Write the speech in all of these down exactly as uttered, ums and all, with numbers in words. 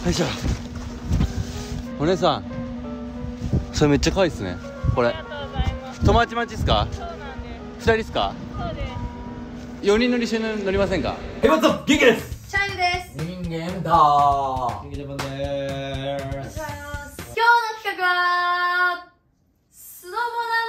よいしょ。お姉さん、それめっちゃ可愛いですね。これ友達待ちっすか？ そうなんです。 ふたりっすか？ そうです。 よにん乗り一緒に乗りませんか？ ヘバツ元気です。 チャイムです。 人間だー。 元気ジャパンでお願いしーす。 ます。今日の企画はスノボ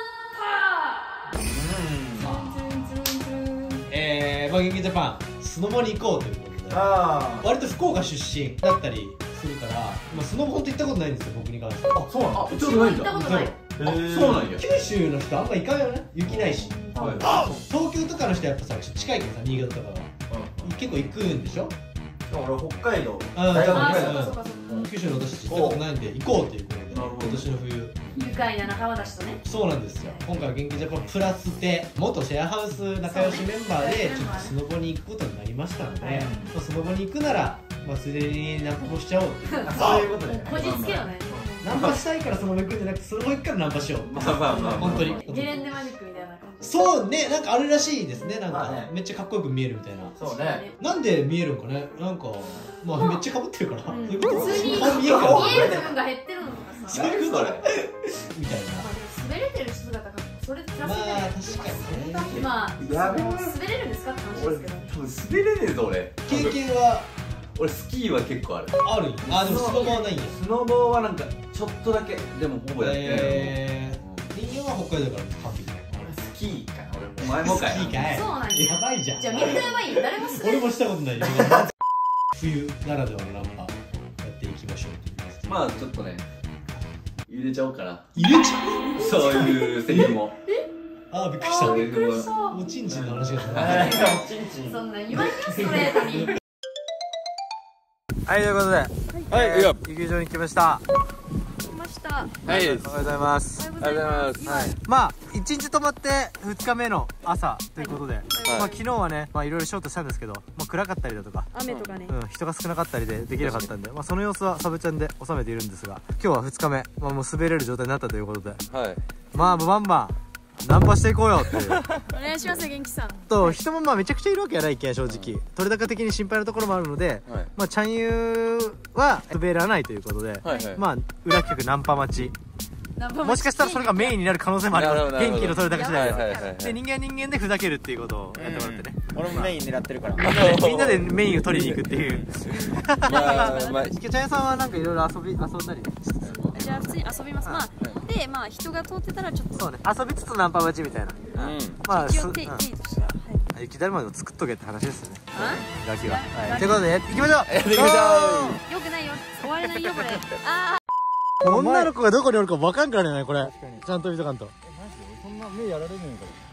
ナンパー。 えー、まあ元気ジャパンスノボに行こうということで、 あ割と福岡出身だったりするから、まあ、スノボ本当行ったことないんですよ、僕に関しては。 あ、そうなの。 ちょっとないんだ。 行ったことない。 えー、 そうなんや。 九州の人あんま行かんよね、雪ないし。東京とかの人はやっぱさ、ちょっと近いけどさ、新潟とかが結構行くんでしょ。 俺北海道あ大学あー、 ぐらいだそっかそっかそっか。 九州の私行ったことないんで行こうということで、 なるほど今年の冬。 愉快な仲間たちとね。 そうなんですよ。今回は元気ジャパンプラスで元シェアハウス仲良しメンバーでちょっとスノボに行くことになりましたので、 はいまあ、スノボに行くなら、まあ、すでにナンパもしちゃおうっていう。 そういうことね。 こじつけよね。 ナンパしたいからそのまま行くんじゃなくて、そのまま行くからナンパしよう。 まあまあまあまあ本当に。 ゲレンデマジックみたいな感じ。 そうね、なんかあるらしいですね。なんか、 まあねめっちゃかっこよく見えるみたいな。 そうね。 なんで見えるんかね。なんかまあめっちゃかぶってるから。 うんそういうこと普通に顔見えるから。 見える部分が減ってるのとかさ。 そういうことそれみたいな。 まあでも滑れてる姿がそれプラスまあじゃない。 確かにね。 まあやべえ滑れるんですかって話俺ですけど。 多分滑れねえぞ俺。 経験は俺スキーは結構ある。 あるんや。あ、でもスノボはないんや。 スノボはなんかちょっとだけでもほぼやってない。 えー、人間は北海道から完璧。 スキーかな俺。お前もかい。 スキーかい。 そうなんややばいじゃん。 じゃあみんなやばいよ。誰も滑れ俺もしたことないよ。冬ならではのナンパやっていきましょうって言います。 まあちょっとね入れちゃおうかな。 入れちゃう。 そういうセリフも。 あー、びっくりした。 あーびっくりした。 おちんちんの話がはい出た。 チンチン。 そんな言わんよストレートに。 はい、ということで、 はい、いや、 雪場に来ました。 来ました。 はい、 おはようございます。 おはようございます。 はい、まあ一日泊まってふつかめの朝ということで、まあ昨日はね、まあいろいろショートしたんですけど、まあ暗かったりだとか、 雨とかね。 うん、人が少なかったりでできなかったんで、まあその様子はサブちゃんで収めているんですが、今日はふつかめ、まあもう滑れる状態になったということで、 はい。 まあもうバンバンナンパしていこうよっていう。 お願いします元気さん。 と人もまあめちゃくちゃいるわけやないけん正直、取れ高的に心配なところもあるので、 はい。 まあチャンユーは滑らないということで、 はいはい。 まあ裏企画ナンパ待ち、もしかしたらそれがメインになる可能性もあります。 なるほどなるほど元気の取れ高次第ではいはいはいはい。 で人間は人間でふざけるっていうことをやってもらってね、 俺もメイン狙ってるから。 みんなでみんなでメインを取りに行くっていうまあ、まあ、 チャンヤさんはなんかいろいろ遊び遊んだりじゃあ普通に遊びます。まあでまあ人が通ってたらちょっとそうね、遊びつつナンパ待ちみたいな、 うん。 まあすうん一応手手としては。はい。 雪だるまでも作っとけって話ですよね、 あ？ ガキは。 ガキはい、ということでやっていきましょう。 やっていきましょう。 よくないよ。終われないよこれ。あ女の子がどこにおるか分かんからねこれ。ちゃんと見とかんと。 そんな目やられるんか。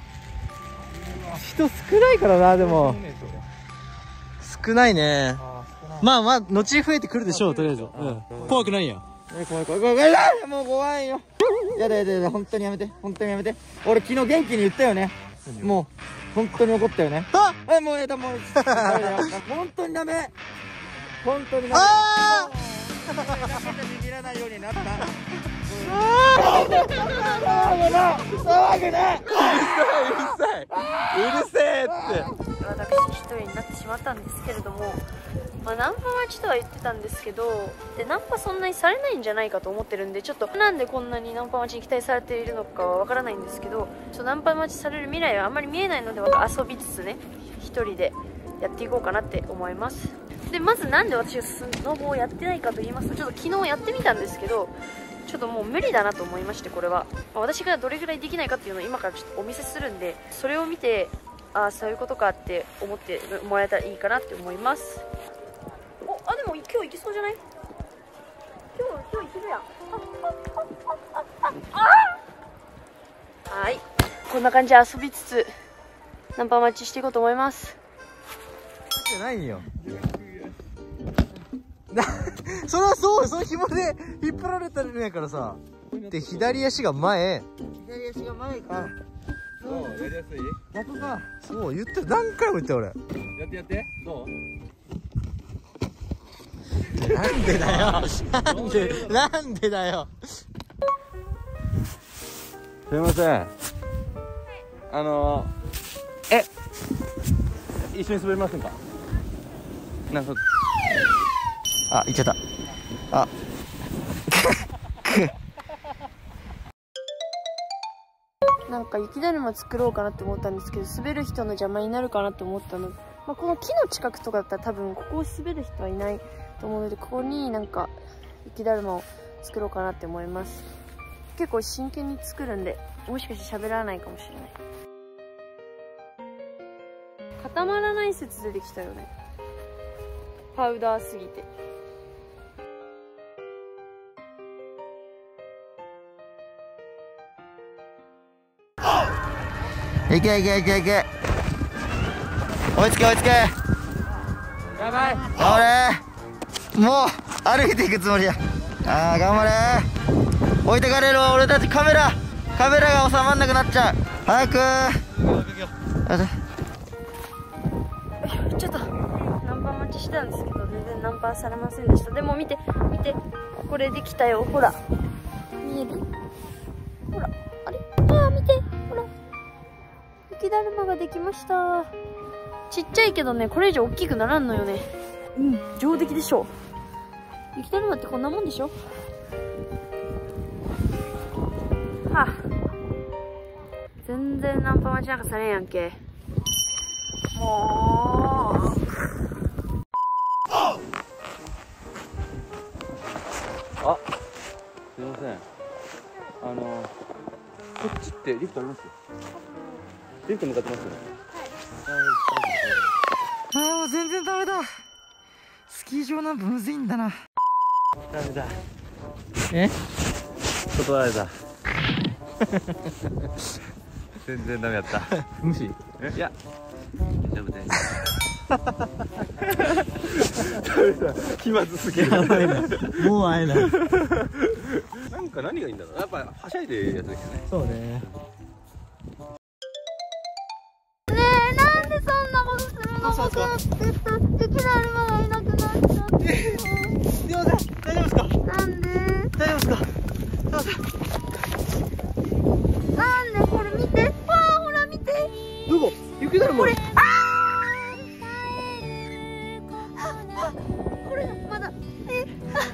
人少ないからな。でも少ないね。まあまあ後に増えてくるでしょうとりあえず。うん、怖くないや。 え、怖い怖い怖い怖い。もう怖いよ。やだやだやだ、本当にやめて、本当にやめて。俺昨日元気に言ったよね。もう本当に怒ったよね。 あえ、もうやだ、もうダメだよ。本当にダメ。本当にダメ。 あもうダメだビビらないようになった。騒ぐな。 うるさい。うるせえって。 私一人になってしまったんですけれども、まあ、ナンパ待ちとは言ってたんですけど、でナンパそんなにされないんじゃないかと思ってるんで、ちょっとなんでこんなにナンパ待ちに期待されているのかはわからないんですけど、ちょっとナンパ待ちされる未来はあんまり見えないので、遊びつつね一人でやっていこうかなって思います。でまずなんで私がスノボをやってないかと言いますと、ちょっと昨日やってみたんですけど、ちょっともう無理だなと思いまして、これは、まあ、私がどれぐらいできないかっていうのを今からちょっとお見せするんで、それを見て、ああそういうことかって思ってもらえたらいいかなって思います。おあでも今日行けそうじゃない？今日今日行けるやん。はい、こんな感じで遊びつつナンパ待ちしていこうと思います。 じゃないよ。なそれはそうその紐で引っ張られたんやからさ。で左足が前。 左足が前か。 どう？やりやすい？ 逆か。 そう言ってる、何回も言ってる俺。 やってやって。どう？ なんでだよ。なんでなんでだよ。 すいません。あのー、え、一緒に滑りませんか？なるほど。 あ、行っちゃった。 あなんか雪だるま作ろうかなって思ったんですけど、滑る人の邪魔になるかなって思ったので、まあ、この木の近くとかだったら多分ここを滑る人はいないと思うので、ここになんか雪だるまを作ろうかなって思います。結構真剣に作るんで、もしかして喋らないかもしれない。固まらない説出てきたよね、パウダーすぎて。 いけいけいけいけ、追いつけ追いつけ、やばい、頑張れ、もう歩いていくつもりや。ああ頑張れ、置いてかれるわ俺たち。カメラカメラが収まんなくなっちゃう。早くちょっとナンパ待ちしてたんですけど全然ナンパされませんでした。でも見て見て、これできたよ、ほら見える、ほら、あれ、あー見て、ほら雪だるまができました。ちっちゃいけどね、これ以上大きくならんのよね。うん、上出来でしょ。雪だるまってこんなもんでしょ。はあ、全然ナンパ待ちなんかされんやんけ。もうあ、すいません、あのこっちってリフトあります？リフト向かってますよね。 ああもう全然ダメだ、スキー場なんかむずいんだな。 ダメだ、 え断られた全然ダメだった無視。 いや大丈夫です気まずすぎる。 やばいな、もう会えない。 なんか何がいいんだろう、やっぱはしゃいでるやつですよね。 そうね。 ねえ、なんでそんなことするの。僕の作った雪だるまがいなくなっちゃって。 すいません、大丈夫ですか？ なんで大丈夫ですか？すいません。 なんで、これ見て、わあ、ほら見て、 どこ？雪だるま。 これ、ああ、これまだ、え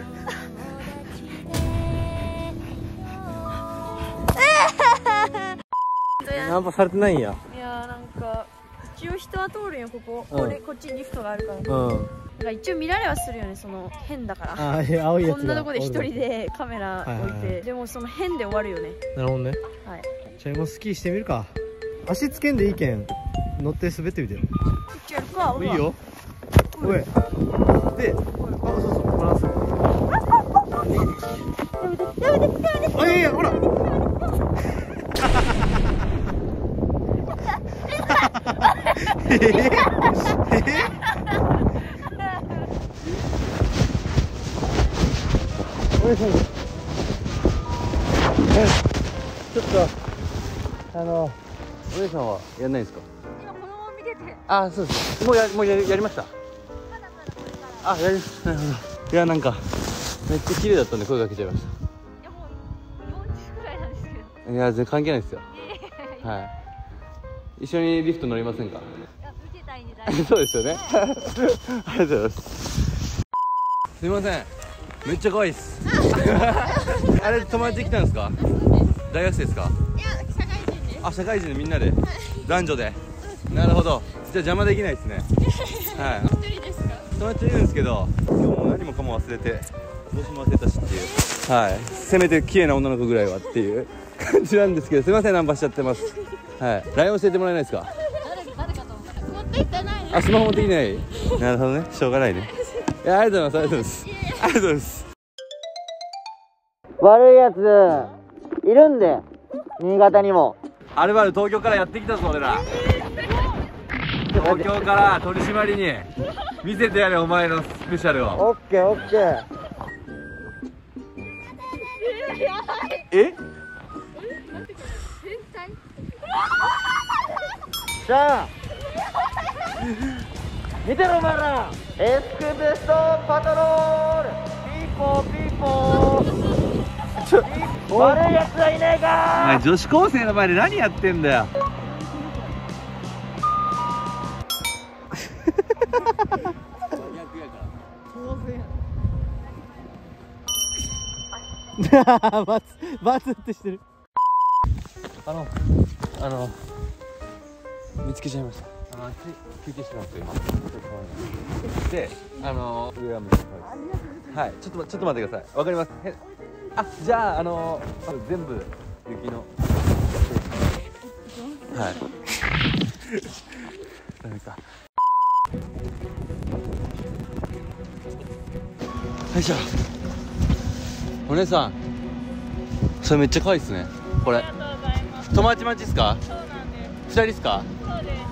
ナンパされてないんや。 いやー、なんか一応人は通るよ、ここ、 うん、 これこっちにリフトがあるから、 うん、 だから一応見られはするよね、その変だから。 ああ、青いやつがこんなとこで一人でカメラ置いて、 はいはいはい、 でもその変で終わるよね。 なるほどね。 はい、 じゃあもうスキーしてみるか。足つけんでいいけん乗って滑ってみて。 いっちゃうか。 いいよ。おいで、あ、そうそう、バランス。 やめてやめてやめて。 あ、いやいや、ほらえええちょっとあのお姉さんはやんないんですか？ 今子供を見てて。 あ、そうです。もうやもうややりました。あ、やりなるほど。いや、なんかめっちゃ綺麗だったんで声かけちゃいましいやもうよんじゅうくらいなんですけど。 た。いや、全然関係ないですよ。はい。一緒にリフト乗りませんか？ いや、見てたいんで大丈夫。 そうですよね。ありがとうございます。すみません。めっちゃ可愛いです。あれ友達で来たんですか？大学生ですか？ いや、社会人です。 あ、社会人でみんなで、男女で。なるほど。じゃあ邪魔できないですね。はい。 一人ですか？ 友達いるんですけど、今日も何もかも忘れて、帽子も忘れたしっていう。はい。せめて綺麗な女の子ぐらいはっていう感じなんですけど、すみません、ナンパしちゃってます。はい。ライン 教えてもらえないですか？ 誰か誰かと思った。持って行ってないの？ あ、スマホ持ってきない。なるほどね。しょうがないね。いや、ありがとうございます。ありがとうございます。ありがとうございます。 悪いやついるんで、新潟にも。 あるある東京からやってきたぞ俺ら。東京から取り締まりに見せてやれ、お前のスペシャルを。 オッケーオッケー。 え？ じゃあ見てろお前ら、エスクベストパトロール、ピーポーピーポー。ちょ悪いやつはいねえか。 お前女子高生の前で何やってんだよ。 バツバツってしてる。 あのあの見つけちゃいました。あの休憩してます今。で、あの上はめっちゃ可愛いです。はい、ちょっとちょっと待ってください。わかります。へあ、じゃああの全部雪の。はい。ダメか。よいしょ。お姉さん、それめっちゃ可愛いですね。これ。友達待ちですか？そうなんです。ふたりですか？そうです。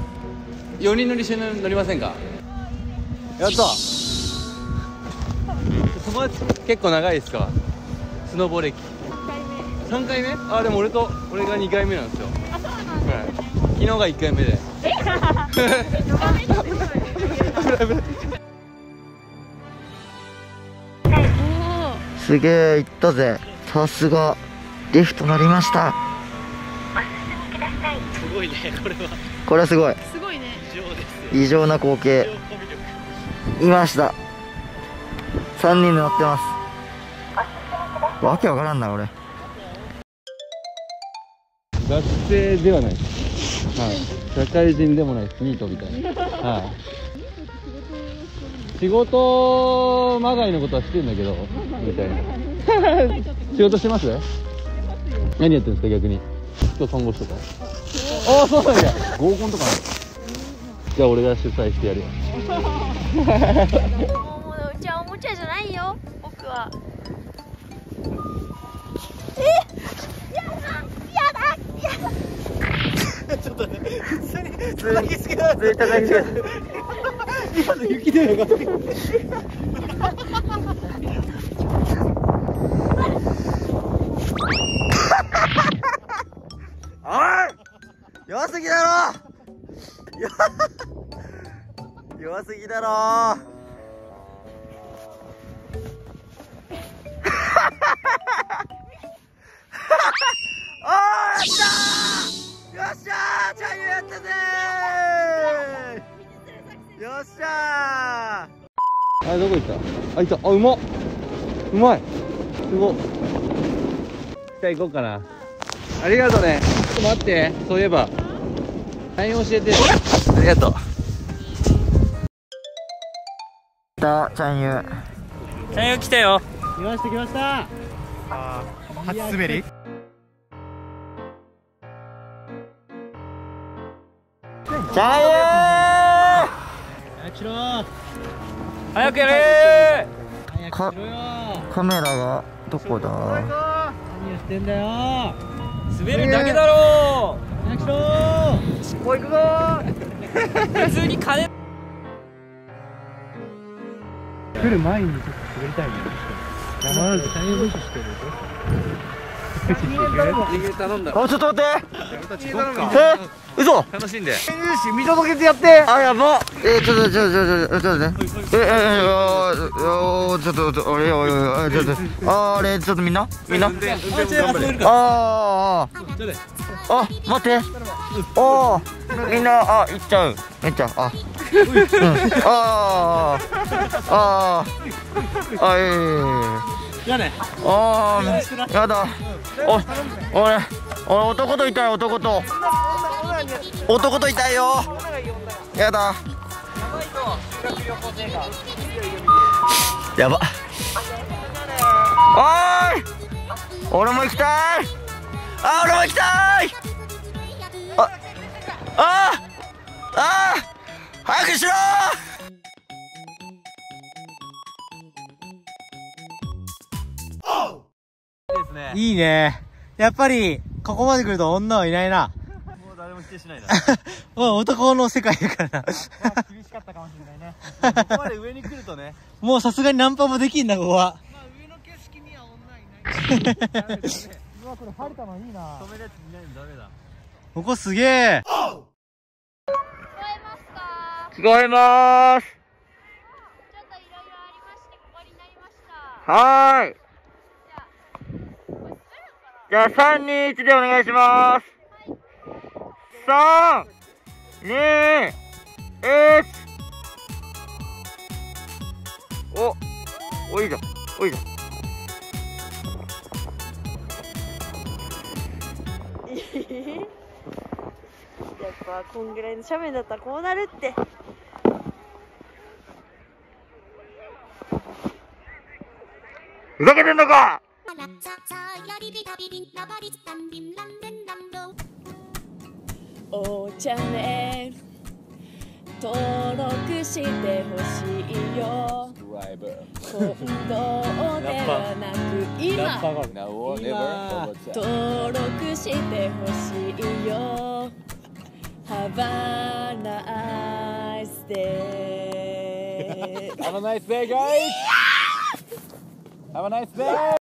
よにん乗り一緒に乗りませんか？やった。友達結構長いですか？スノボ歴。さんかいめ。さんかいめ？あ、でも俺と俺がにかいめなんですよ。あ、そうなんですね。はい、昨日がいっかいめで。 すげえ、行ったぜ。さすがリフト乗りました。 すごいね、これは。 これはすごい。 すごいね。 異常ですよ。 異常な光景。いました。さんにんで乗ってます。わけわからんな、俺。 学生ではないです。はい。社会人でもないです。ニートみたいな。はい。仕事まがいのことはしてんだけどみたいな。仕事してます？何やってるんですか逆に？今日看護師とか。ああ、そうなんや。合コンとかある。じゃあ俺が主催してやるよ。 もううちはおもちゃじゃないよ僕は。えやだやだやだ。 ちょっとね、普通に普通にすぎだ。絶対すぎだ。 今の雪で上がってる。 おい、弱すぎだろ。弱すぎだろ。おー、やったー。よっしゃー、チャイユやったぜー。よっしゃー。 あれどこ行った？あ、いた。あ、うまっ。うまい。すごっ。じゃあ行こうかな。ありがとうね。ちょっと待って。そういえば ライン 教えて。ありがとう。 来た、チャンユ。 チャンユ来たよ。来ました来ました。 初滑り。 チャンユ早くしろー。早くやれー。 かカメラがどこだ？ 何やってんだよ。滑るだけだろう。早くしろー。尻尾行くぞー。普通に金来る前にちょっと滑りたいね。山なんで大変無視してる。 逃げ頼んだ。 あ、ちょっと待って。え、嘘。 楽しんで。 見届けてやって。 あ、やば。えー、ちょっとちょっとちょっとちょっとね。え、え、え、あー、ちょっとちょっと、あれ、おいおい、ちょっと、あれ、ちょっとみんな、みんな。ああ、あ、待って。おお、みんな、あ、行っちゃう。めっちゃ、あ。うん、ああ、ああ、あ、ええ。 じゃあね。 ああ、やだ。お、俺、俺男といたい、男と。男といたいよ。やだ。やば。おーい。俺も行きたい。あ、俺も行きたい。あ、あ、あ、早くしろ。 いいね。やっぱりここまで来ると女はいないな。 もう誰も否定しないな。 もう男の世界だからな。 厳しかったかもしれないね。 ここまで上に来るとね。 もうさすがにナンパもできんな、ここは。 まあ上の景色には女いない。うわ、これ晴れたのいいな。 止めるやついないのダメだ。 ここすげえ。 聞こえますか？ 聞こえまーす。 ちょっといろいろありましてここになりました。 はーい。 じゃあこれ滑るかな？ じゃあさんにいちでお願いします。さん、に、いち。お、おいいじゃん、おいいじゃん。 やっぱこんぐらいの斜面だったらこうなるって。 ふざけてんのか。 おチャンネル登録してほしいよ。今度ではなく今登録してほしいよ。Have a nice day. Have a nice day, guys. Have a nice day.